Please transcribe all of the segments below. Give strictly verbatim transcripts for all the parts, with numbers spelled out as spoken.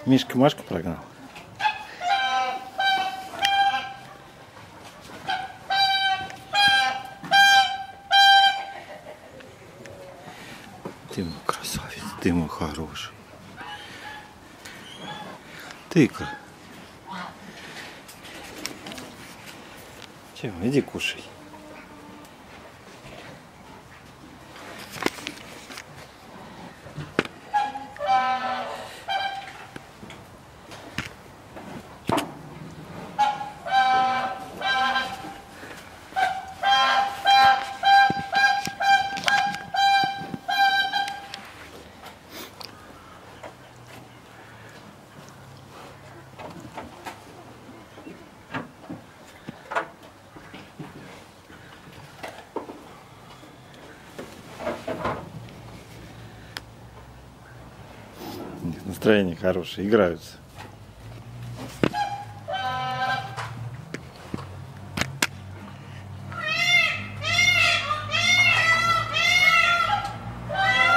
Мишка Машка прогнал. Ты мой красавец, ты мой хороший. Тыка. Чем? Иди кушай. Настроение хорошее, играются.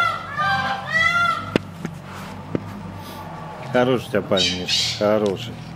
Хороший у тебя парень, Миша, хороший.